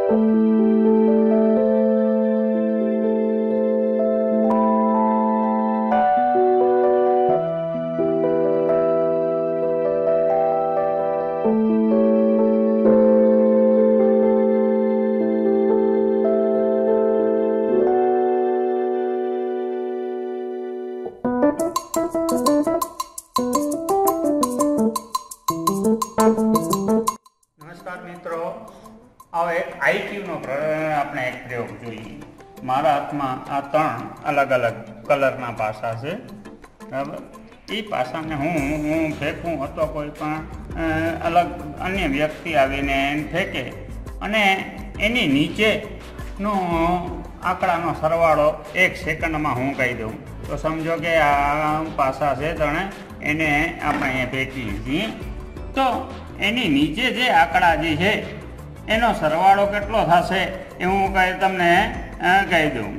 नमस्कार मित्रों, आओ एक IQ नो अपने एक प्रयोग જોઈએ। મારા હાથમાં આ ત્રણ અલગ અલગ કલરના પાસા છે, બરાબર। એ પાસાને હું ફેંકું અથવા કોઈ પણ અલગ અન્ય વ્યક્તિ આવીને ફેંકે અને એની નીચેનો આંકડાનો સરવાળો 1 સેકન્ડમાં હું કહી દઉં તો સમજો કે આ પાસા છે ત્રણે એને આપણે અહીંયા ફેંકી લીધી તો એની નીચે જે આંકડા જે છે એનો સરવાળો કેટલો થશે એ હું તમને કહી દઉં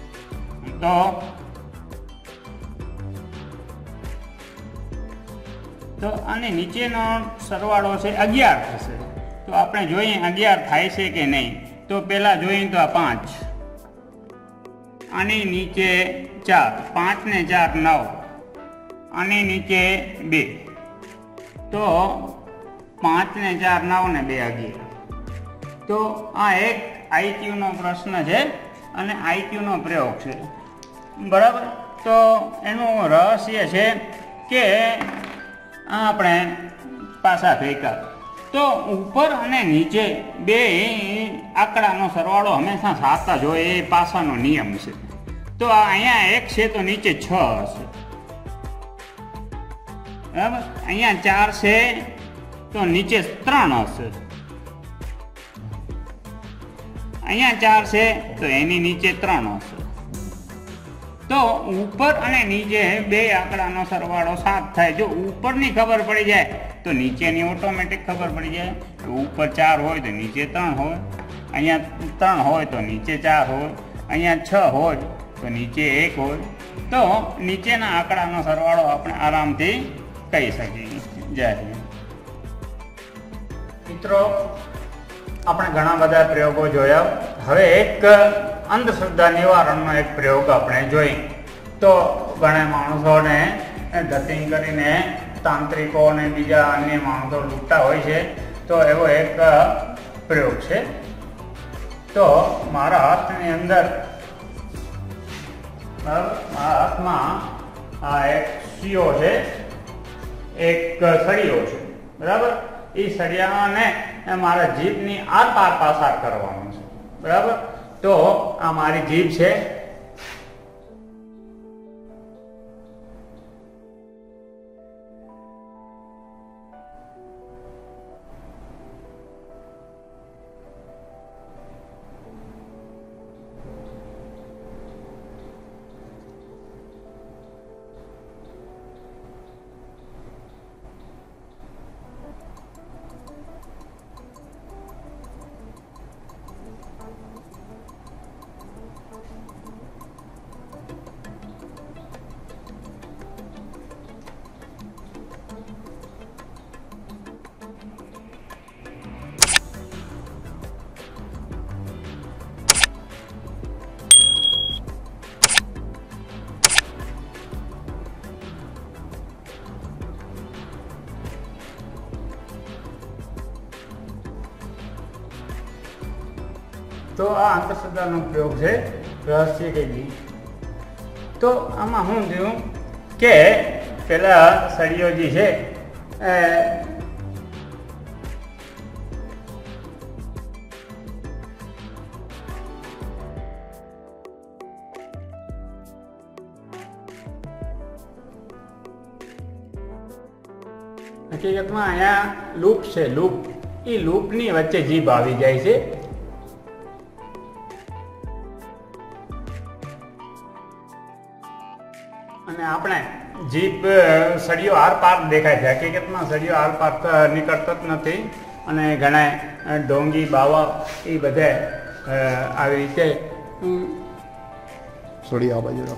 તો આની નીચેનો સરવાળો છે 11 થશે। તો આપણે જોઈએ 11 થાય છે કે નહીં। તો પહેલાં જોઈએ તો આ 5, આની નીચે 4, 5 ને 4 9, આની નીચે 2, તો 5 ને 4 9 ને 2 11। તો આ એક IQ નો પ્રશ્ન છે અને IQ નો પ્રયોગ છે, બરાબર। તો એનું રહસ્ય છે કે આપણે પાસા ફેંક્યા તો ઉપર અને નીચે બે આંકડાનો સરવાળો હંમેશા 7 જ હોય, એ પાસાનો નિયમ છે। તો અહીંયા 1 છે તો નીચે 6 હશે, બરાબર। અહીંયા 4 છે તો નીચે 3 હશે, અહીંયા 4 છે તો એની નીચે 3 હશે। તો ઉપર અને નીચે બે આંકડાનો સરવાળો 7 થાય। જો ઉપરની ખબર પડી જાય તો નીચેની ઓટોમેટિક ખબર પડી જાય। ઉપર 4 હોય તો નીચે 3 હોય, અહીંયા 3 હોય તો નીચે 4 હોય, અહીંયા 6 હોય તો નીચે 1 હોય। તો નીચેના આંકડાનો સરવાળો આપણે આરામથી કહી શકીએ। જય હિન્દ મિત્રો, આપણે ઘણા બધા પ્રયોગો જોયા। હવે એક અંધશ્રદ્ધા નિવારણનો એક પ્રયોગ આપણે જોઈએ। તો ઘણા માણસોને ધતિંગ કરીને તાંત્રિકો અને બીજા અન્ય માણસો લૂંટતા હોય છે, તો એવો એક પ્રયોગ છે। તો મારા હાથની અંદર, મારા હાથમાં આ એક શીયો છે, એક સળિયો છે, બરાબર। એ સળિયાને મારા જીભની આર-પાર પાસાર કરવાનો છે, બરાબર। તો આ મારી જીભ છે, તો આ અંધશ્રદ્ધાનો પ્રયોગ છે, રહસ્ય કઈ। તો આમાં શું થયું કે પેલા સળિયોજી છે હકીકતમાં અહીંયા લૂપ છે, લૂપ, એ લૂપની વચ્ચે જીભ આવી જાય છે। અને આપણે જીભ સળિયો આર-પાર દેખાય છે, હકીકતમાં સળિયો આર-પાર નીકળતો જ નથી। અને ઘણા ઢોંગી બાવા એ બધા આવી રીતે સળિયો આ બાજુ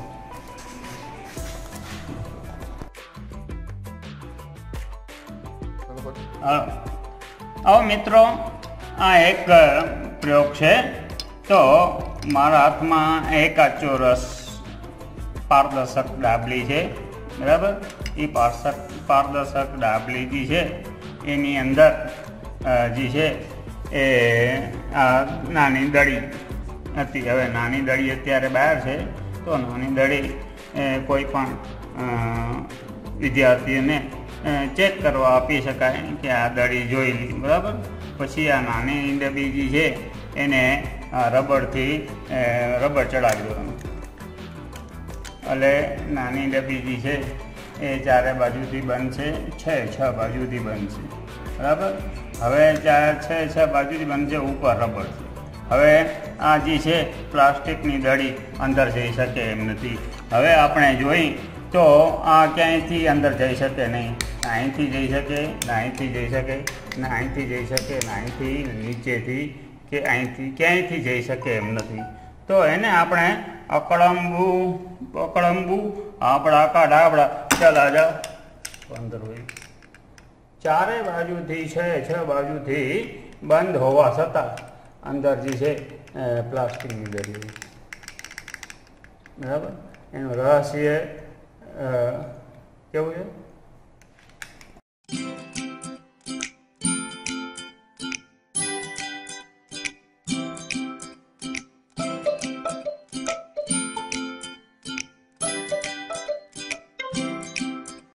આવો મિત્રો, આ એક પ્રયોગ છે. તો મારા હાથમાં એક આ ચોરસ પારદર્શક ડાબલી છે, બરાબર. એ પારદર્શક ડાબલી જે છે એની અંદર જે છે એ આ નાની દડી હતી. હવે નાની દડી અત્યારે બહાર છે, તો નાની દડી કોઈ પણ વિદ્યાર્થીઓને ચેક કરવા આપી શકાય કે આ દડી જોઈ લી, બરાબર. પછી આ નાની ડબ્બી જે છે એને રબરથી રબર ચડાવી દેવાનું. એટલે નાની ડબ્બી જે છે એ ચારે બાજુથી બનશે, છ બાજુથી બનશે, બરાબર. હવે છ બાજુથી બનશે, ઉપર રબર છે. હવે આ જે છે પ્લાસ્ટિકની દડી અંદર જઈ શકે એમ નથી. હવે આપણે જોઈ તો આ ક્યાંયથી અંદર જઈ શકે નહીં. અહીંથી જઈ શકે, અહીંથી જઈ શકે, અહીંથી જઈ શકે, અહીંથી નીચેથી કે અહીંથી ક્યાંયથી જઈ શકે એમ નથી. તો એને આપણે અકળંબુ આપણા કાઢાબડા ચલા જા અંદર હોય. ચારે બાજુથી છ બાજુથી બંધ હોવા છતાં અંદર જે છે પ્લાસ્ટિકની દડી, બરાબર. એનું રહસ્ય કેવું છે?